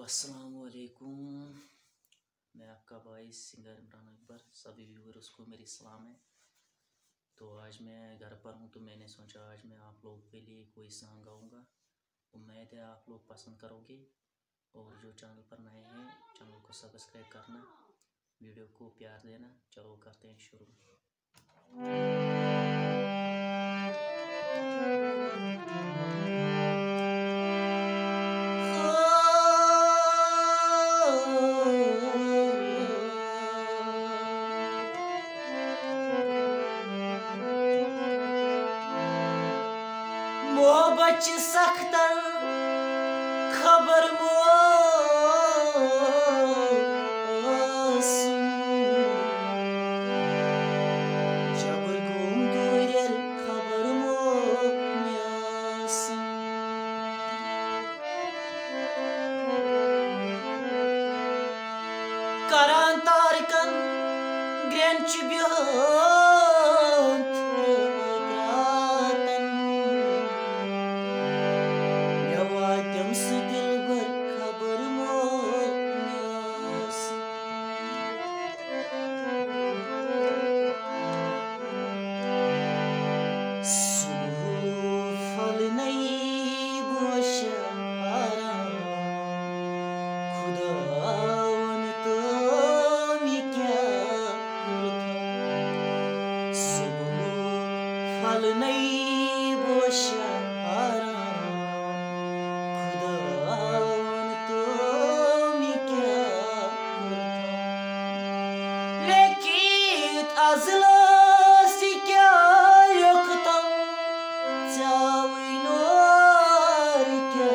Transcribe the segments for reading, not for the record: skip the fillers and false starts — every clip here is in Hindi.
अस्सलामुअलैकुम। मैं आपका भाई सिंगर इमरान अकबर, सभी व्यूअर्स को मेरी सलाम है। तो आज मैं घर पर हूँ तो मैंने सोचा आज मैं आप लोगों के लिए कोई सॉन्ग गाऊँगा। उम्मीद है आप लोग पसंद करोगे और जो चैनल पर नए हैं चैनल को सब्सक्राइब करना, वीडियो को प्यार देना। चलो करते हैं शुरू। मोहब्बत सख्त खबर जबर घूम दूर खबर करान तारकन ग्रेंच बिहान फल नहीं बोशा खुदावन तो मी क्या लेकिन अजला सी क्या यखतम चाविनोर क्या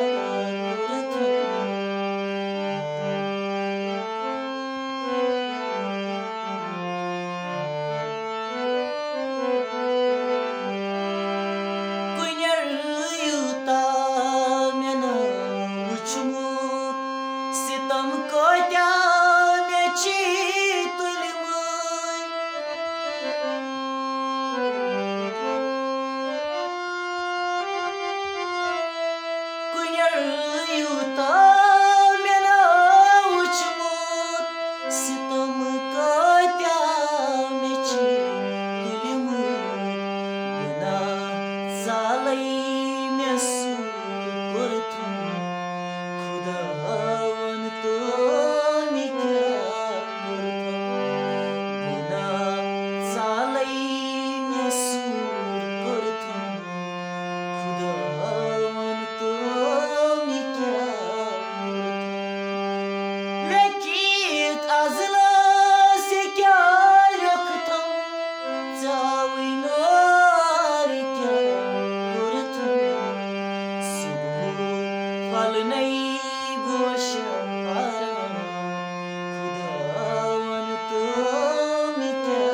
सितम को क्या में फल नहीं बोशा खुदावन तो मी क्या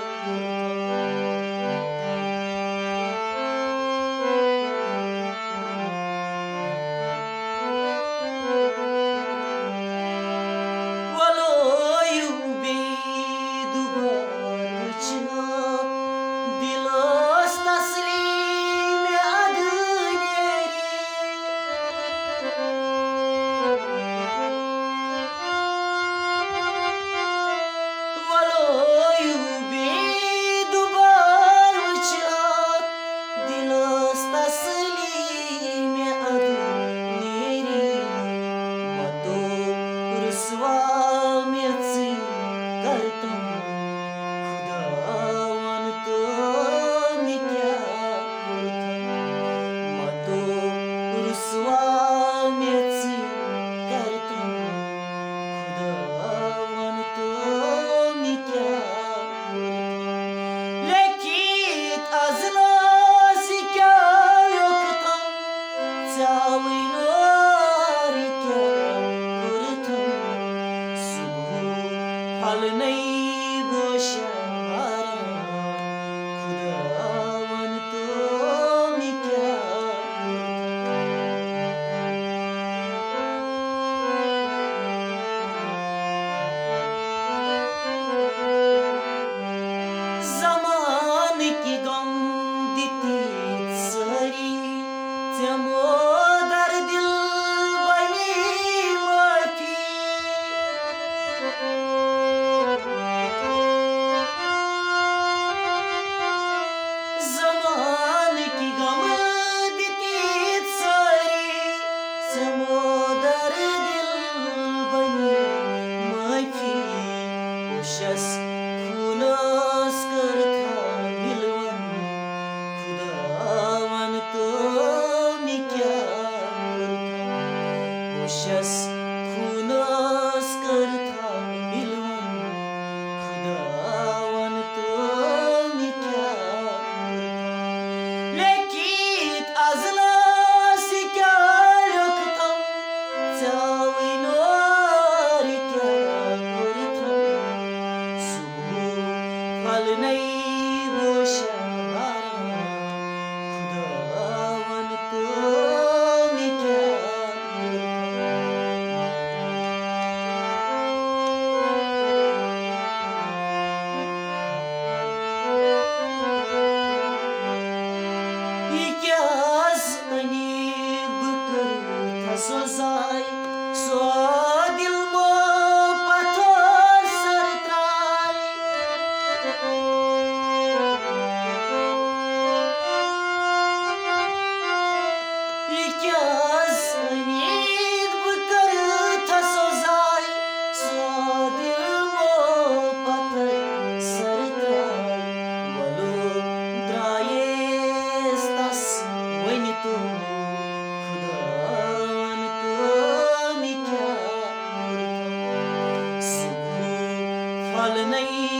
वलो यू बेदुबार दिलोस तस्लीम खुदावन तो मी क्या रुसवा में समोदर दिल बनी माफी उशस खूनस कर था मिलवन खुदावन तो मी क्या करता उशस खूनस कर था मिलवन खुदावन तो मी क्या करता लेकिन अजला से क्या रखता चाविनोर क्या करता सुबह फल नहीं रोशनारा खुदावन तो मी क्या Sozai, so dil mo pathor sartrai. Ikyas anid bukar tha sozai, so dil mo pathor sartrai. Walu drayes tas vanitu. फल नहीं